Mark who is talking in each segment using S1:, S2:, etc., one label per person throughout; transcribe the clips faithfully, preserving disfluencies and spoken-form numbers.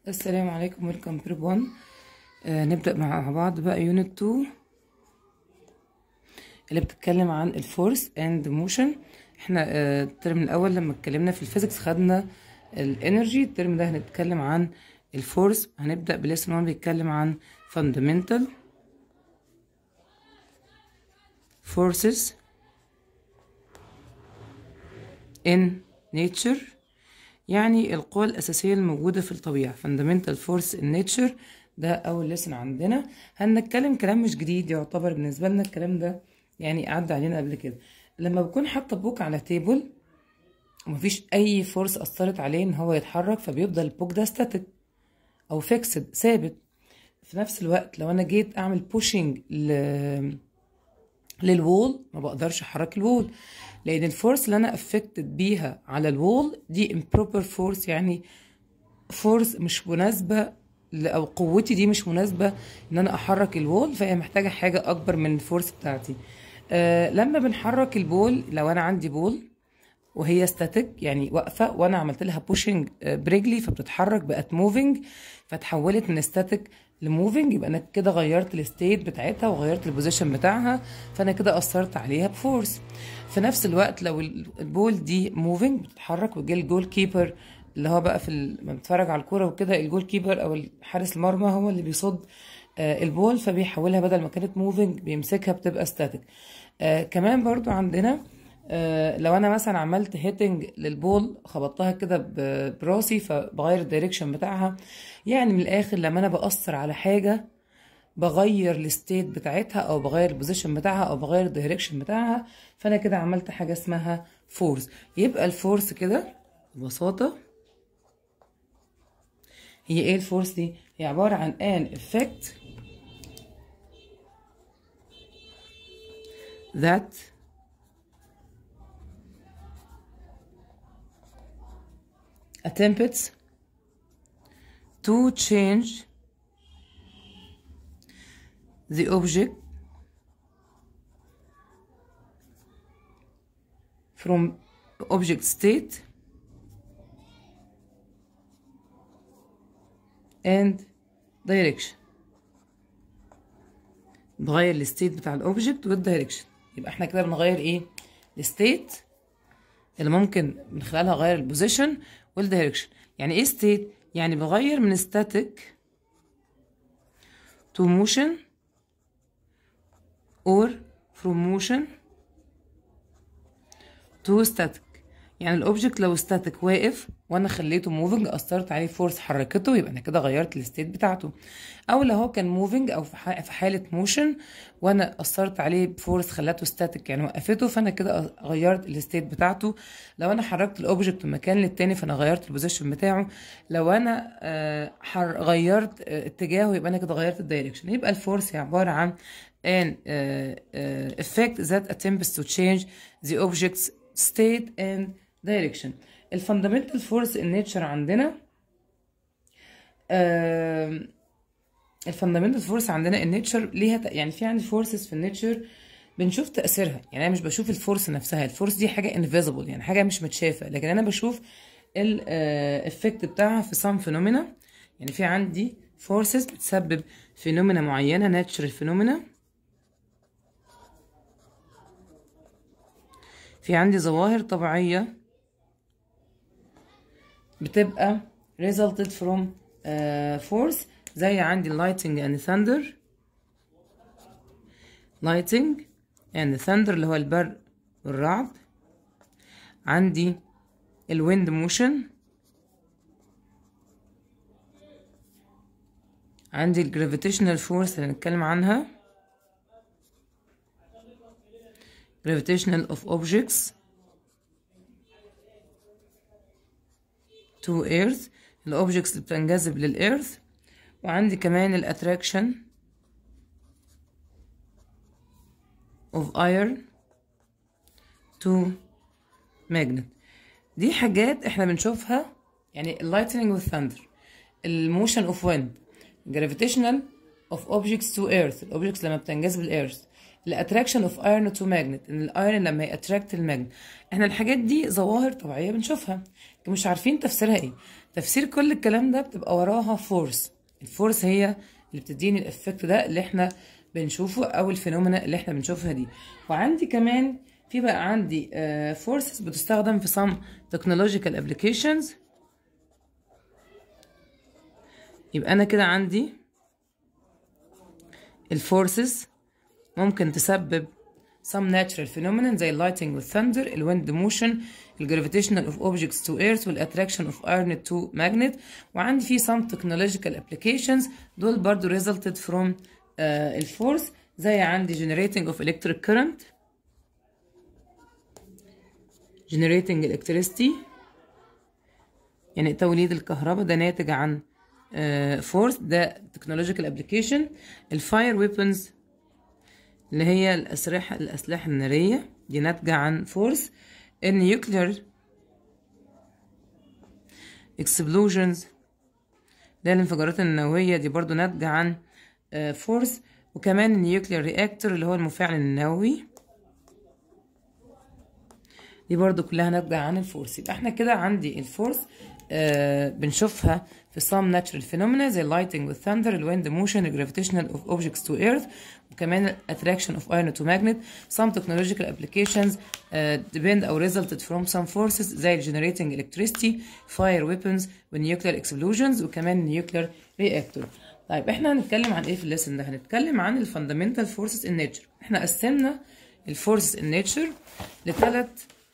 S1: السلام عليكم، ويلكم جروب واحد. آه نبدأ مع بعض بقى يونت اتنين اللي بتتكلم عن الفورس اند موشن. احنا آه الترم الاول لما اتكلمنا في الفيزيكس خدنا الانرجي. الترم ده هنتكلم عن الفورس. هنبدأ بليسن واحد بيتكلم عن fundamental forces in nature، يعني القوى الأساسية الموجودة في الطبيعة. fundamental force in nature ده أول لسن عندنا. هنتكلم كلام مش جديد يعتبر بالنسبة لنا، الكلام ده يعني عدى علينا قبل كده. لما بكون حاطة بوك على تيبل ومفيش أي فورس أثرت عليه إن هو يتحرك، فبيفضل البوك ده ستاتيك أو فيكسد ثابت. في نفس الوقت لو أنا جيت أعمل بوشنج ل للوول ما بقدرش احرك الوول، لان الفورس اللي انا افكتد بيها على الوول دي improper فورس، يعني فورس مش مناسبه، او قوتي دي مش مناسبه ان انا احرك الوول، فهي محتاجه حاجه اكبر من الفورس بتاعتي. آه لما بنحرك البول، لو انا عندي بول وهي ستاتيك يعني واقفه وانا عملت لها بوشنج برجلي فبتتحرك، بقت موفينج، فتحولت من ستاتيك لموفينج، يبقى انا كده غيرت الستيت بتاعتها وغيرت البوزيشن بتاعها، فانا كده اثرت عليها بفورس. في نفس الوقت لو البول دي موفينج بتتحرك، وجه الجول كيبر اللي هو بقى في لما بتتفرج على الكوره وكده، الجول كيبر او حارس المرمى هو اللي بيصد آه البول، فبيحولها بدل ما كانت موفينج بيمسكها بتبقى ستاتيك. آه كمان برضو عندنا آه لو انا مثلا عملت هيتنج للبول، خبطتها كده براسي فبغير الدايركشن بتاعها. يعني من الاخر لما انا باثر على حاجه بغير الستيت بتاعتها او بغير البوزيشن بتاعها او بغير الدايركشن بتاعها، فانا كده عملت حاجه اسمها فورس. يبقى الفورس كده ببساطه هي ايه؟ الفورس دي هي عباره عن an effect that attempts to change the object from object state and direction. بغير الستيت بتاع الاوبجكت والدايركشن. يبقى احنا كده بنغير ايه؟ الستيت اللي ممكن من خلالها اغير البوزيشن والدايركشن. يعني ايه ستيت؟ يعني بغير من static to motion or from motion to static. يعني الاوبجكت لو static واقف وانا خليته موفينج، اثرت عليه فورس حركته، يبقى انا كده غيرت الستيت بتاعته. او لو هو كان موفينج او في حاله موشن وانا اثرت عليه بفورس خلته ستاتيك يعني وقفته، فانا كده غيرت الستيت بتاعته. لو انا حركت الاوبجكت من مكان للتاني فانا غيرت البوزيشن بتاعه. لو انا آه غيرت آه اتجاهه يبقى انا كده غيرت الدايركشن. يبقى الفورس هي عباره عن an uh, uh, effect that attempts to change the object's state and direction. الفاندامنتال فورس ان نيتشر عندنا آه الفاندامنتال فورس عندنا النيتشر ليها يعني في عندي فورسز في النيتشر بنشوف تأثيرها. يعني انا مش بشوف الفورس نفسها، الفورس دي حاجه انفيزبل يعني حاجه مش متشافه، لكن انا بشوف الافكت بتاعها في سام فينومينا. يعني في عندي فورسز بتسبب فينومينا معينه، ناتشرال فينومينا. في عندي ظواهر طبيعيه بتبقى resulted from uh, force، زي عندي lighting and thunder. lighting and thunder اللي هو البرق والرعد. عندي الwind motion. عندي الجرافيتيشنال فورس اللي هنتكلم عنها، gravitational of objects to earth، الاوبجكتس اللي بتنجذب للارث. وعندي كمان الاتراكشن of iron to magnet. دي حاجات احنا بنشوفها، يعني اللايتنينج والثاندر، الموشن اوف ويند، gravitational of objects to earth، الاوبجكتس لما بتنجذب للارث، الاتراكشن اوف ايرون تو ماجنت، ان الايرون لما ياتراكت الماجنت. احنا الحاجات دي ظواهر طبيعيه بنشوفها، مش عارفين تفسيرها ايه. تفسير كل الكلام ده بتبقى وراها فورس. الفورس هي اللي بتديني الافكت ده اللي احنا بنشوفه او الفينومينا اللي احنا بنشوفها دي. وعندي كمان في بقى عندي فورسز uh, بتستخدم في some technological applications. يبقى انا كده عندي الفورسز ممكن تسبب some natural phenomena زي اللايتنج والثندر، الويند موشن، الجرافيتيشنال of objects to earth، والاتراكشن of iron to magnet. وعندي في some technological applications دول برضو resulted from uh, الفورس، زي عندي generating of electric current، generating electricity يعني توليد الكهرباء، ده ناتج عن فورس، uh, ده technological application. الفاير ويبنز اللي هي الأسلحة الأسلحة النارية دي ناتجة عن فورس. النيوكلير explosions ده الانفجارات النووية دي برضو ناتجة عن فورس. وكمان النيوكلير رياكتور اللي هو المفاعل النووي دي برضو كلها ناتجة عن الفورس. يبقى احنا كده عندي الفورس آه بنشوفها في some natural phenomena زي lighting والثندر، الويند موشن، الجرافيتيشنال of objects to earth، وكمان attraction of iron to magnet. some technological applications uh, depend or resulted from some forces زي generating electricity، fire weapons، والnuclear explosions، وكمان nuclear reactor. طيب احنا هنتكلم عن ايه في الليسن ده؟ هنتكلم عن ال fundamental forces in nature. احنا قسمنا الفورسز in nature لثلاث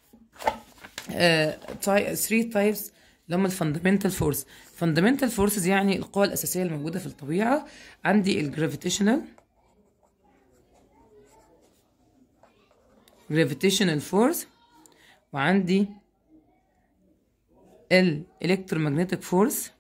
S1: three types اللي هم الفاندمنتال فورس. فاندمنتال فورسز يعني القوى الأساسية الموجودة في الطبيعة. عندي الجرافيتيشنال gravitational force، وعندي ال electromagnetic force،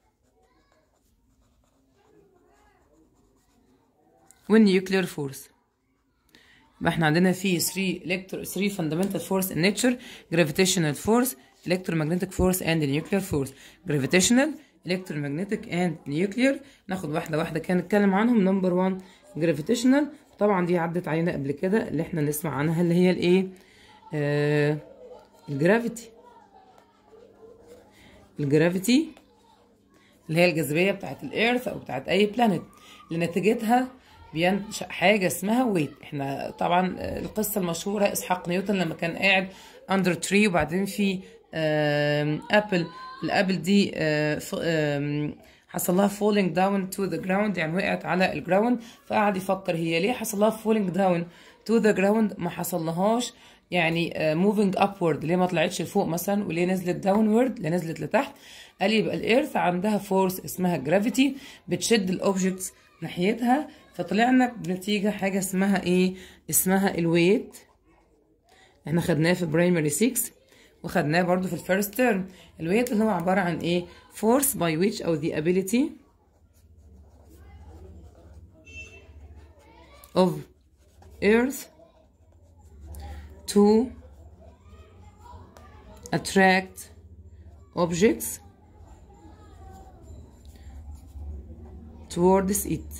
S1: والنيوكلير فورس. يبقى احنا عندنا في three electro three fundamental force in nature: gravitational force، electromagnetic force and nuclear force. gravitational، electromagnetic and nuclear. ناخد واحدة واحدة كده نتكلم عنهم. نمبر واحد gravitational، طبعا دي عدت علينا قبل كده اللي احنا نسمع عنها اللي هي الايه؟ آه الجرافيتي. الجرافيتي اللي هي الجاذبية بتاعت الارث او بتاعت اي بلانيت، اللي نتيجتها بينشأ حاجة اسمها ويت. احنا طبعا القصة المشهورة اسحاق نيوتن لما كان قاعد اندر تري، وبعدين في ابل، الابل دي حصل لها falling down to the ground، يعني وقعت على الجراوند. فقعد يفكر هي ليه حصل لها falling down to the ground، ما حصل لهاش يعني moving upward، ليه ما طلعتش لفوق مثلا، وليه نزلت downward، ليه نزلت لتحت. قال يبقى الارث عندها فورس اسمها جرافيتي بتشد الاوبجكتس ناحيتها. فطلعنا بنتيجة حاجة اسمها ايه؟ اسمها الويت. احنا خدناه في برايمري ستة وخدناه برضو في الفيرست تيرم. الويت اللي هو عبارة عن ايه؟ force by which او the ability of earth to attract objects towards it.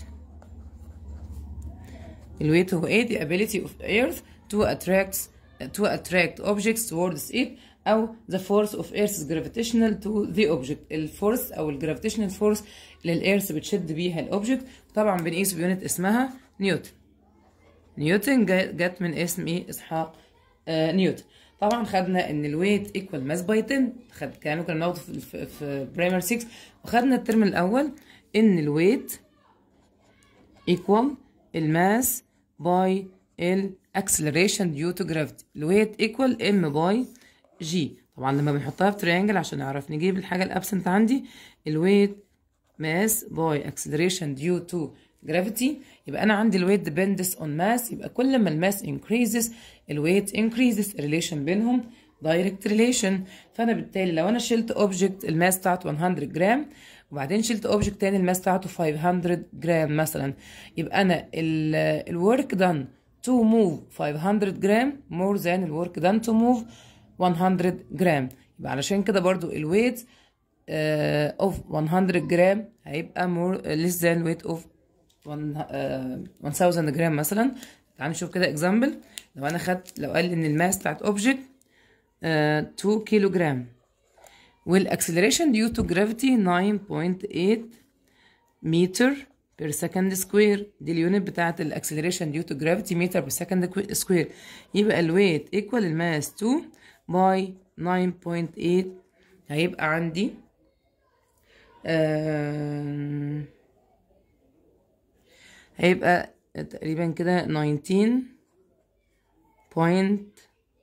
S1: الويت هو ايه؟ the ability of earth to attract to attract objects towards it، او the force of earth's gravitational to the object. الفورس او الجرافيتيشنال فورس اللي الارث بتشد بيها الاوبجكت. طبعا بنقيسه بيونت اسمها نيوتن. نيوتن جت من اسم ايه؟ اسحاق آه نيوتن. طبعا خدنا ان الويت ايكوال ماس باي عشرة، خد كانوا كنا بناخده في, في برايمر ستة، وخدنا الترم الاول ان الويت ايكوال الماس باي الاكسلريشن ديو تو جرافيتي. الويت ايكوال ام باي جي. طبعا لما بنحطها في تريانجل عشان نعرف نجيب الحاجه الابسنت عندي، الويت ماس باي اكسلريشن ديو تو جرافيتي. يبقى انا عندي الويت ديبندس اون ماس، يبقى كل ما الماس انكريزز الويت انكريزز. الريليشن بينهم دايركت ريليشن. فانا بالتالي لو انا شلت اوبجكت الماس بتاعته مية جرام، وبعدين شلت اوبجكت تاني الماس بتاعته خمسمية جرام مثلا، يبقى انا الورك دان to move خمسمية جرام more than الورك دان to move مية جرام. يبقى علشان كده برضو الويت uh, of مية جرام هيبقى more less than weight of ألف جرام مثلا. تعالوا نشوف كده example. لو انا خدت، لو قال لي ان الماس بتاعت اوبجكت اتنين كيلو جرام، والاكسلريشن due to gravity nine point eight meter per second square. دي اليونت بتاعت الاكسلريشن due to gravity meter per second square. يبقى الويت equal الماس two by nine point eight. هيبقى عندي آه هيبقى تقريبا كده nineteen point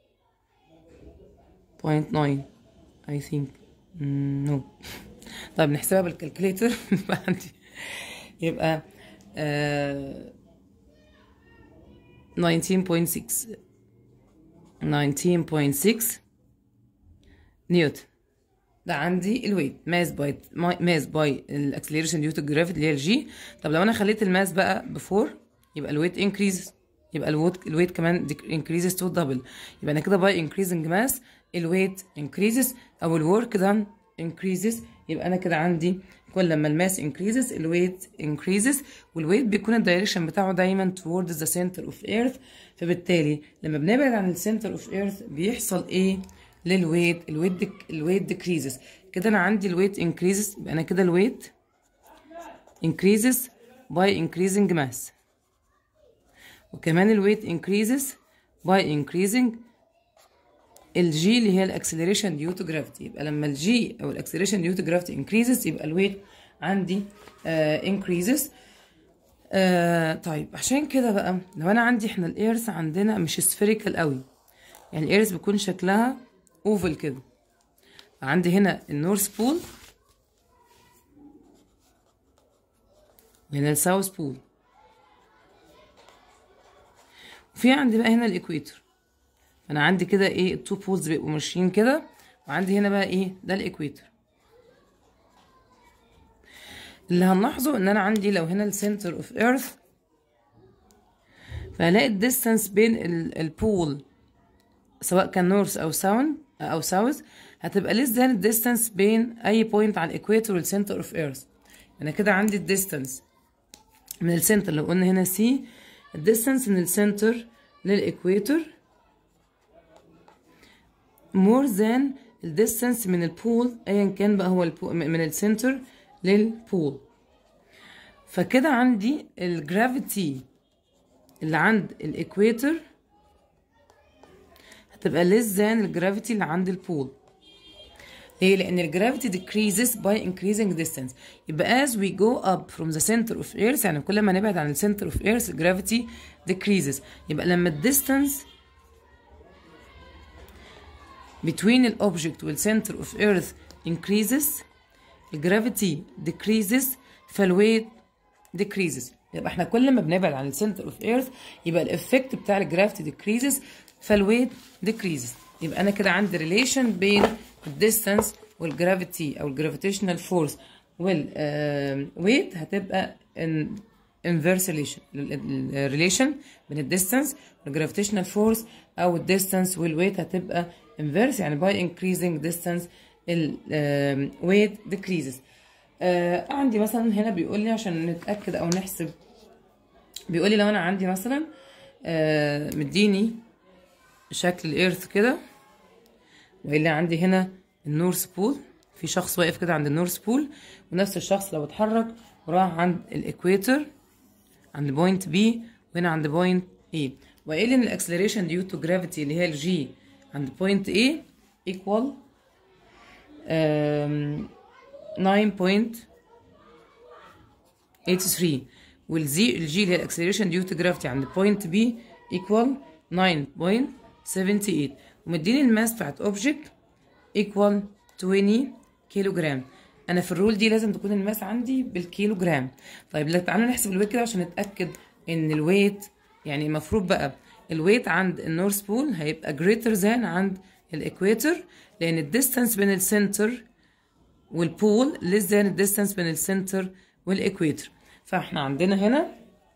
S1: nine I think. نو no. طيب نحسبها بالكالكوليتر. يبقى عندي يبقى آه nineteen point six nineteen point six نيوتن. ده عندي الويت ماس باي ماس باي الاكسلريشن ديو تو جرافيتي اللي هي الجي. طب لو انا خليت الماس بقى بفور يبقى الويت انكريز، يبقى الويت الويت كمان انكريزز تو دبل. يبقى انا كده باي انكريزنج ماس الويت انكريزز او الورك دان انكريزز. يبقى انا كده عندي كل لما الماس انكريزز الويت انكريزز، والويت بيكون الدايركشن بتاعه دايما towards the center of earth. فبالتالي لما بنبعد عن السنتر اوف ايرث بيحصل ايه للويت؟ الويت ديك الويت ديكريزز. كده انا عندي الويت انكريزز، يبقى انا كده الويت انكريزز باي انكريزنج ماس، وكمان الويت انكريزز باي انكريزنج الجي اللي هي الاكسلريشن ديو تو جرافيتي. يبقى لما الجي او الاكسلريشن ديو تو جرافيتي انكريزز يبقى الويت عندي انكريزز. آه طيب عشان كده بقى لو انا عندي احنا الايرث عندنا مش سفيريكال قوي، يعني الايرث بيكون شكلها اوفل كده. عندي هنا النورث بول وهنا الساوث بول، وفي عندي بقى هنا الاكويتور. فانا عندي كده ايه التو بولز بيبقوا ماشيين كده، وعندي هنا بقى ايه ده الاكويتور. اللي هنلاحظه ان انا عندي لو هنا السنتر اوف ايرث فهلاقي الديستانس بين البول سواء كان نورث او ساوند او ساوث هتبقى less than الديستانس بين اي بوينت على الاكويتور والسنتر اوف ايرث. انا كده عندي الديستانس من السنتر لو قلنا هنا سي، الديستانس من السنتر للاكويتور more than الديستانس من البول ايا كان بقى هو البول من السنتر للبول. فكده عندي الجرافيتي اللي عند الاكويتور هتبقى less than الجرافيتي اللي عند البول. ليه؟ لأن الجرافيتي decreases by increasing distance. يبقى as we go up from the center of earth، يعني كل ما نبعد عن السنتر of earth الجرافيتي decreases. يبقى لما الديستانس between الأوبجكت والcenter of earth increases الجرافيتي decreases فالويت decreases. يبقى احنا كل ما بنبعد عن السنتر اوف ايرث يبقى الافكت بتاع الجرافيتي decreases فالويت decreases. يبقى انا كده عندي ريليشن بين الديستانس والجرافيتي او الجرافيتيشنال فورس والويت هتبقى انفيرس ريليشن. الريليشن بين الديستانس والجرافيتيشنال فورس او الديستانس والويت هتبقى انفيرس، يعني باي انكريزنج ديستانس الويت decreases. آه عندي مثلا هنا بيقول لي عشان نتاكد او نحسب، بيقول لي لو انا عندي مثلا آه مديني شكل الايرث كده، وإلا عندي هنا النورث بول، في شخص واقف كده عند النورث بول، ونفس الشخص لو اتحرك وراح عند الاكويتور عند بوينت بي وهنا عند بوينت اي، وقال ان الاكسلريشن ديو تو جرافيتي اللي هي الجي عند بوينت اي ايكوال nine point eight three، والزي الجي اللي هي الاكسلريشن ديو تو جرافيتي عند بوينت بي ايكوال nine point seven eight، ومديني الماس بتاعت اوبجكت ايكوال twenty كيلو جرام. انا في الرول دي لازم تكون الماس عندي بالكيلو جرام. طيب تعالوا نحسب الويت كده عشان نتاكد ان الويت، يعني المفروض بقى الويت عند النورث بول هيبقى greater than عند الاكويتور، لان الديستانس بين السنتر والبول less than الديستانس بين السنتر والاكويتور. فاحنا عندنا هنا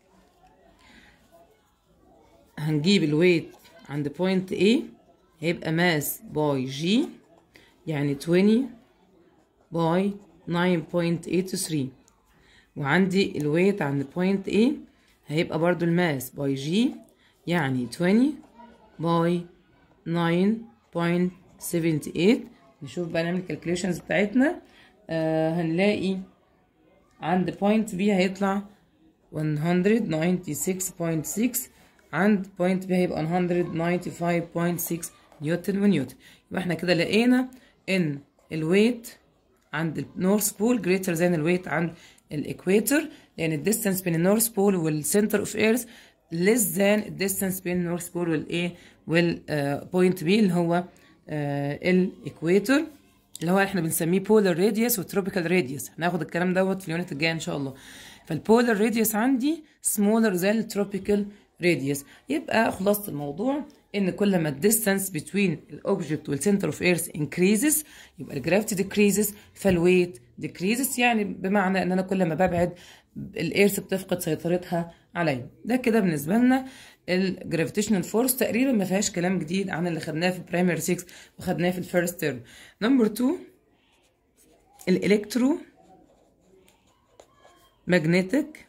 S1: هنجيب الويت عند بوينت A هيبقى ماس باي جي، يعني twenty باي nine point eight three، وعندي الويت عند بوينت A هيبقى برضو الماس باي جي، يعني twenty باي nine point seven eight نشوف بقى نعمل الكالكوليشنز بتاعتنا. آه هنلاقي عند بوينت بي هيطلع مية وتسعة وتسعين فاصلة ستة، عند بوينت بي هيبقى مية وخمسة وتسعين فاصلة ستة نيوتن ونيوتن. يبقى احنا كده لقينا ان الويت عند النورث بول greater than الويت عند الاكويتور، لان الديستانس بين النورث بول والسنتر اوف ايرث less than الديستانس بين النورث بول والايه والبوينت بي اللي هو الاكويتور، اللي هو احنا بنسميه بولار راديوس وتروبيكال راديوس. هناخد الكلام دوت في اليونت الجاي ان شاء الله. فالبولار راديوس عندي smaller than التروبيكال راديوس. يبقى خلاصة الموضوع ان كل ما الديستانس بين الاوبجكت والسنتر اوف ايرث increases يبقى الجرافيتي decreases فالويت decreases، يعني بمعنى ان انا كل ما ببعد الايرث بتفقد سيطرتها عليا. ده كده بالنسبه لنا الجرافيتيشنال فورس، تقريبا ما فيهاش كلام جديد عن اللي خدناه في برايمري ستة وخدناه في الفيرست تيرم. نمبر اتنين الالكترو ماجنتيك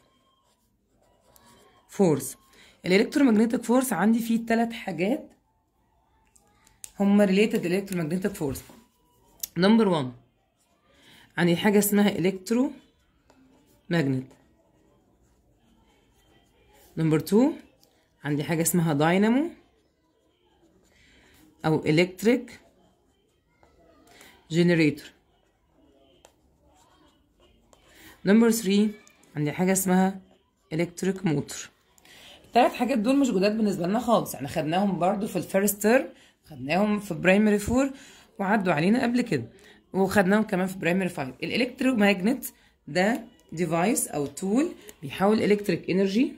S1: فورس. الالكترومagnetic فورس عندي فيه ثلاث حاجات هما ريليتد الالكترومagnetic فورس. نمبر واحد عندي حاجه اسمها الكترو ماجنت. نمبر اتنين عندي حاجه اسمها داينامو او الكتريك جنريتور. نمبر تلاتة عندي حاجه اسمها الكتريك موتور. الثلاث حاجات دول مش جداد بالنسبه لنا خالص، احنا خدناهم برضو في الفيرست تيرم، خدناهم في برايمري فور وعدوا علينا قبل كده، وخدناهم كمان في برايمري فايف. الالكتروماجنت ده ديفايس او تول بيحول الكتريك انرجي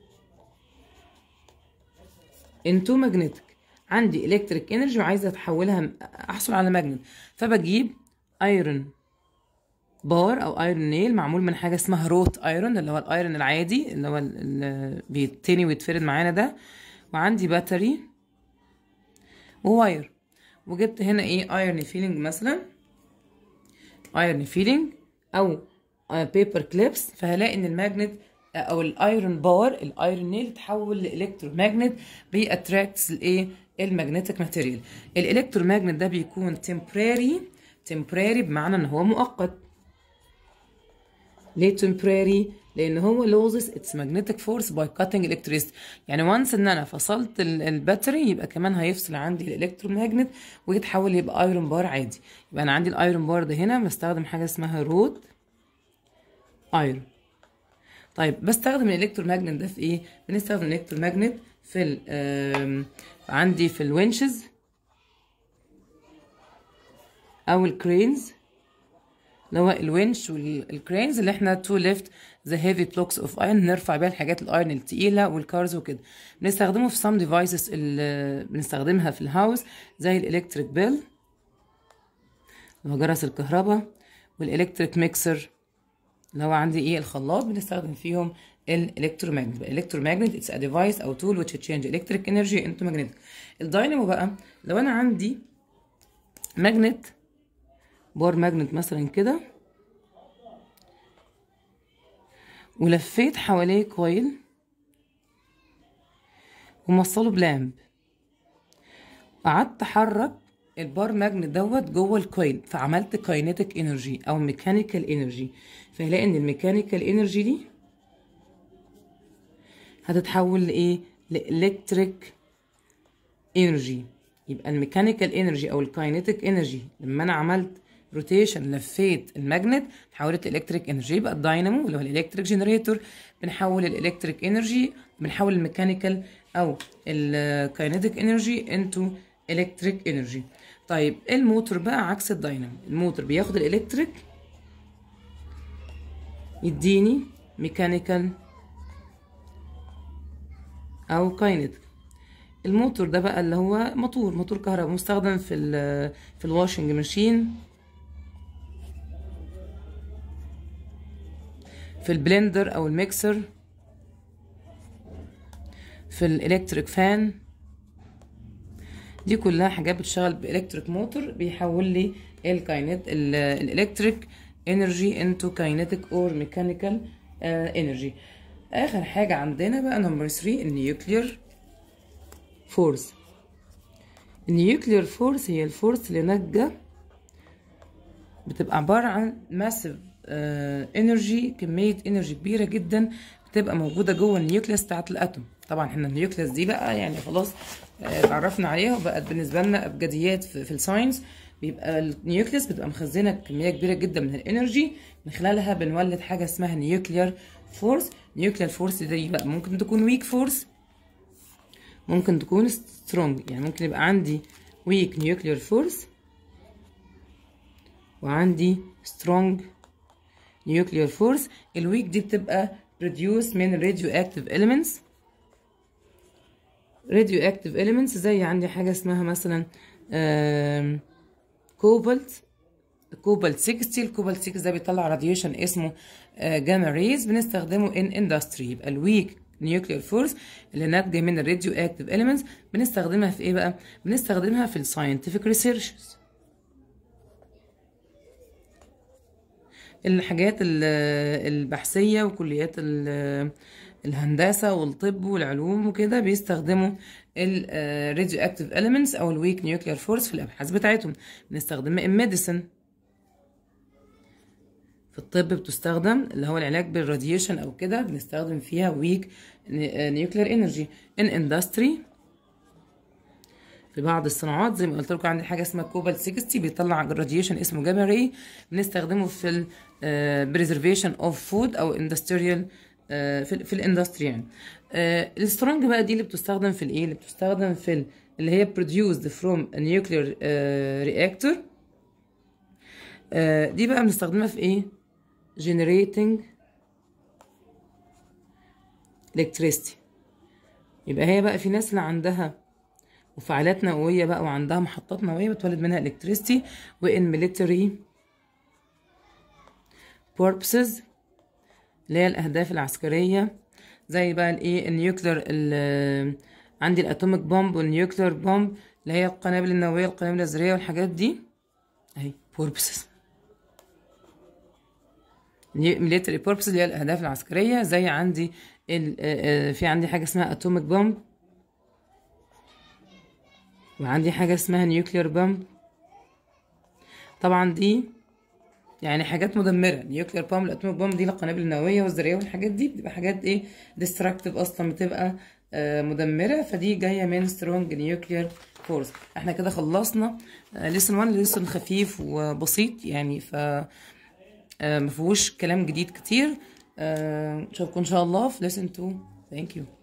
S1: انتو ماجنتيك. عندي الكتريك انرجي وعايزه احولها احصل على ماجنت، فبجيب ايرون بار او ايرون نيل معمول من حاجه اسمها روت ايرون اللي هو الايرون العادي اللي هو اللي بيتني ويتفرد معانا ده، وعندي باتري وواير، وجبت هنا ايه ايرون فيلينج مثلا، ايرون فيلينج او بيبر كليبس، فهلاقي ان الماجنت او الايرون بار الايرون نيل تحول لالكترو ماجنت بيأتراكتس الايه الماجنتيك ماتيريال. الالكترو ماجنت ده بيكون temporary temporary بمعنى ان هو مؤقت. ليه temporary؟ لان هو loses its magnetic force by cutting electricity، يعني وانس ان انا فصلت الباتري يبقى كمان هيفصل عندي الالكتروماجنت ويتحول يبقى ايرون بار عادي. يبقى انا عندي الايرون بار ده هنا بستخدم حاجه اسمها رود ايرون. طيب بستخدم الالكتروماجنت ده في ايه؟ بنستخدم الالكتروماجنت في ال عندي في الوينشز او الكرينز، اللي هو الونش والكرينز اللي احنا تو ليفت ذا هيفي بلوكس اوف ايرون، نرفع بيها الحاجات الايرون التقيله والكارز وكده. بنستخدمه في سام ديفايسز اللي بنستخدمها في الهاوس زي الالكتريك بيل اللي هو جرس الكهرباء، والالكتريك ميكسر اللي هو عندي ايه الخلاط، بنستخدم فيهم الالكتروماجنت. الالكتروماجنت اتس ا ديفايس او تول which change electric energy into magnetic. الداينامو بقى لو انا عندي ماجنت بار ماجنت مثلا كده ولفيت حواليه كويل وموصله بلامب، قعدت احرك البار ماجنت دوت جوه الكويل، فعملت كاينيتيك انرجي او ميكانيكال انرجي. فهلاقي ان الميكانيكال انرجي دي هتتحول لايه؟ لالكتريك انرجي. يبقى الميكانيكال انرجي او الكاينيتيك انرجي لما انا عملت روتيشن لفيت الماجنت حولت الالكتريك انرجي. يبقى الداينامو اللي هو الالكتريك جنريتور بنحول الالكتريك انرجي، بنحول الميكانيكال او الكاينيتيك انرجي انتو الكتريك انرجي. طيب الموتور بقى عكس الداينامو، الموتور بياخد الالكتريك يديني ميكانيكال او كاينيتيك. الموتور ده بقى اللي هو موتور موتور كهرباء مستخدم في ال في الواشنج ماشين، في البلندر او الميكسر، في الالكتريك فان. دي كلها حاجات بتشتغل بالكتريك موتور بيحول لي الكاينت الالكتريك انرجي انتو كاينيتيك اور ميكانيكال انرجي. اخر حاجه عندنا بقى نمبر تلاتة النيوكلير فورس. النيوكلير فورس هي الفورس اللي ناتجه بتبقى عبارة عن ماسيف انرجي، كمية انرجي كبيرة جدا بتبقى موجودة جوه النيوكليس بتاعت الاتوم. طبعا احنا النيوكليس دي بقى يعني خلاص آه، اتعرفنا عليها وبقت بالنسبة لنا ابجديات في, في الساينس. بيبقى النيوكليس بتبقى مخزنة كمية كبيرة جدا من الانرجي، من خلالها بنولد حاجة اسمها نيوكلير فورس. نيوكلير فورس دي بقى ممكن تكون ويك فورس، ممكن تكون سترونج. يعني ممكن يبقى عندي ويك نيوكلير فورس وعندي سترونج نيوكلير فورس. الويك دي بتبقى produce من radioactive elements. radioactive elements زي عندي حاجة اسمها مثلا كوبالت، كوبالت ستين. الكوبالت ستين ده بيطلع راديشن اسمه جاما ريز، بنستخدمه in industry. يبقى الويك نيوكلير فورس اللي ناتجه من الراديو اكتيف elements بنستخدمها في ايه بقى؟ بنستخدمها في الساينتفك ريسيرشز، الحاجات البحثية وكليات الهندسة والطب والعلوم وكده، بيستخدموا الراديو اكتيف elements او الويك نيوكلير فورس في الابحاث بتاعتهم. بنستخدمها in medicine، في الطب بتستخدم اللي هو العلاج بالراديشن او كده، بنستخدم فيها ويك نيوكلير انرجي. in industry في بعض الصناعات زي ما قلت لكم عندي حاجه اسمها كوبالت ستين بيطلع راديشن اسمه جاما راي، بنستخدمه في ال بريزرفيشن اوف فود او اندستريال في في الاندستري يعني. السترونج بقى دي اللي بتستخدم في الايه، اللي بتستخدم في ال- اللي هي produced from a nuclear reactor. دي بقى بنستخدمها في ايه؟ generating electricity. يبقى هي بقى في ناس اللي عندها مفاعلات نووية بقى وعندها محطات نووية بتولد منها electricity. وإن military purposes اللي هي الأهداف العسكرية، زي بقى الايه النيوكلير، عندي الاتوميك بومب والنيوكلير بومب اللي هي القنابل النووية، القنابل الذرية والحاجات دي اهي purposes. military purposes اللي هي الأهداف العسكرية، زي عندي في عندي حاجة اسمها اتوميك بومب، وعندي حاجة اسمها نيوكلير بامب. طبعا دي يعني حاجات مدمرة. نيوكلير بامب الاتوميك بامب دي القنابل النووية والذرية والحاجات دي بتبقى حاجات ايه ديستراكتيف اصلا، بتبقى آه مدمرة. فدي جاية من سترونج نيوكلير فورس. احنا كده خلصنا ليسن واحد، ليسن خفيف وبسيط يعني، ف آه مفيهوش كلام جديد كتير. آه نشوفكم ان شاء الله في ليسن اتنين. ثانك يو.